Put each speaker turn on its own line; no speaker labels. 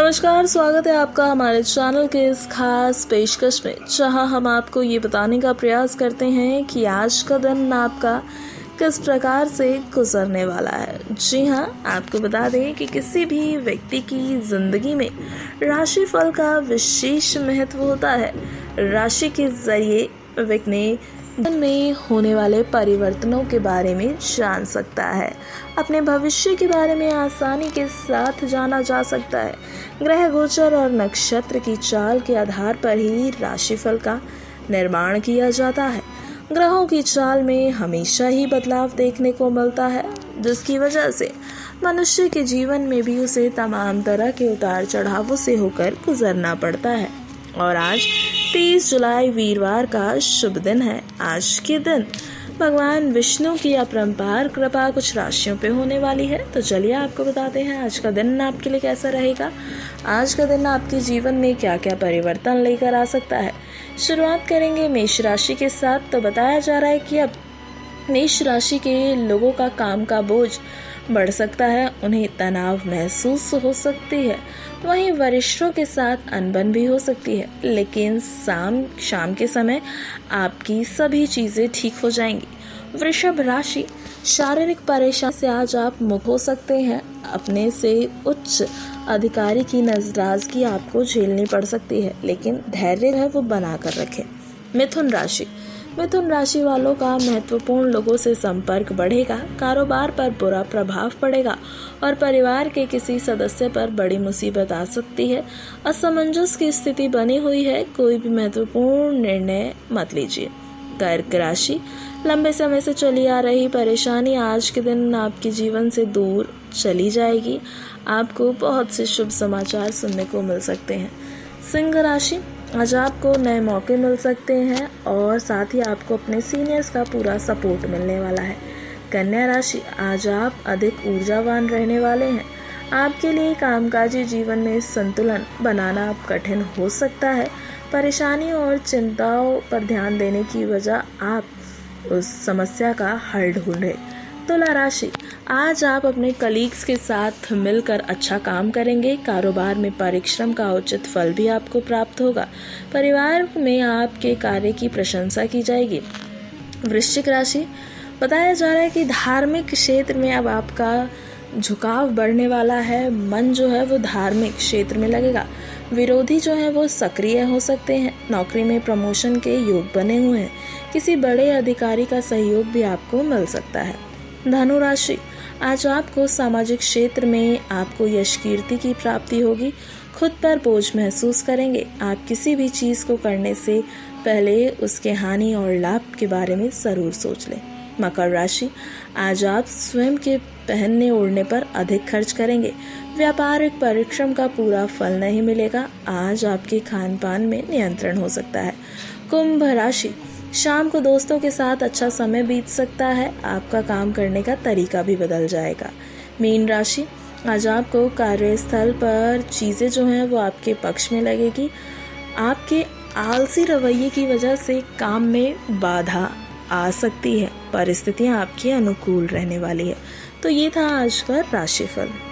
नमस्कार, स्वागत है आपका हमारे चैनल के इस खास पेशकश में, जहां हम आपको ये बताने का प्रयास करते हैं कि आज का दिन आपका किस प्रकार से गुजरने वाला है। जी हाँ, आपको बता दें कि किसी भी व्यक्ति की जिंदगी में राशिफल का विशेष महत्व होता है। राशि के जरिए व्यक्ति जीवन में होने वाले परिवर्तनों के बारे में जान सकता है। अपने भविष्य के बारे में आसानी के साथ जाना जा सकता है। ग्रह गोचर और नक्षत्र की चाल के आधार पर ही राशिफल का निर्माण किया जाता है। ग्रहों की चाल में हमेशा ही बदलाव देखने को मिलता है, जिसकी वजह से मनुष्य के जीवन में भी उसे तमाम तरह के उतार चढ़ावों से होकर गुजरना पड़ता है। और आज 30 जुलाई वीरवार का शुभ दिन है। आज के दिन भगवान विष्णु की अपरंपार कृपा कुछ राशियों पे होने वाली है। तो चलिए आपको बताते हैं आज का दिन आपके लिए कैसा रहेगा। आज का दिन आपके जीवन में क्या क्या परिवर्तन लेकर आ सकता है। शुरुआत करेंगे मेष राशि के साथ। तो बताया जा रहा है कि अब मेष राशि के लोगों का काम का बोझ बढ़ सकता है, उन्हें तनाव महसूस हो सकती है। वहीं वरिष्ठों के साथ अनबन भी हो सकती है, लेकिन शाम के समय आपकी सभी चीजें ठीक हो जाएंगी। वृषभ राशि, शारीरिक परेशानी से आज आप मुक्त हो सकते हैं। अपने से उच्च अधिकारी की नजराजगी आपको झेलनी पड़ सकती है, लेकिन धैर्य है वो बना कर रखें। मिथुन राशि वालों का महत्वपूर्ण लोगों से संपर्क बढ़ेगा। कारोबार पर बुरा प्रभाव पड़ेगा और परिवार के किसी सदस्य पर बड़ी मुसीबत आ सकती है। असमंजस की स्थिति बनी हुई है, कोई भी महत्वपूर्ण निर्णय मत लीजिए। कर्क राशि, लंबे समय से चली आ रही परेशानी आज के दिन आपके जीवन से दूर चली जाएगी। आपको बहुत से शुभ समाचार सुनने को मिल सकते हैं। सिंह राशि, आज आपको नए मौके मिल सकते हैं और साथ ही आपको अपने सीनियर्स का पूरा सपोर्ट मिलने वाला है। कन्या राशि, आज आप अधिक ऊर्जावान रहने वाले हैं। आपके लिए कामकाजी जीवन में संतुलन बनाना अब कठिन हो सकता है। परेशानियों और चिंताओं पर ध्यान देने की वजह आप उस समस्या का हल ढूंढें। तुला राशि, आज आप अपने कलीग्स के साथ मिलकर अच्छा काम करेंगे। कारोबार में परिश्रम का उचित फल भी आपको प्राप्त होगा। परिवार में आपके कार्य की प्रशंसा की जाएगी। वृश्चिक राशि, बताया जा रहा है कि धार्मिक क्षेत्र में अब आपका झुकाव बढ़ने वाला है। मन जो है वो धार्मिक क्षेत्र में लगेगा। विरोधी जो है वो सक्रिय हो सकते हैं। नौकरी में प्रमोशन के योग बने हुए हैं। किसी बड़े अधिकारी का सहयोग भी आपको मिल सकता है। धनु राशि, आज आपको सामाजिक क्षेत्र में आपको यश कीर्ति की प्राप्ति होगी। खुद पर बोझ महसूस करेंगे। आप किसी भी चीज को करने से पहले उसके हानि और लाभ के बारे में जरूर सोच लें। मकर राशि, आज आप स्वयं के पहनने ओढ़ने पर अधिक खर्च करेंगे। व्यापारिक परिश्रम का पूरा फल नहीं मिलेगा। आज आपके खान पान में नियंत्रण हो सकता है। कुंभ राशि, शाम को दोस्तों के साथ अच्छा समय बीत सकता है। आपका काम करने का तरीका भी बदल जाएगा। मीन राशि, आज आपको कार्यस्थल पर चीजें जो हैं वो आपके पक्ष में लगेगी। आपके आलसी रवैये की वजह से काम में बाधा आ सकती है। परिस्थितियां आपके अनुकूल रहने वाली है। तो ये था आज का राशिफल।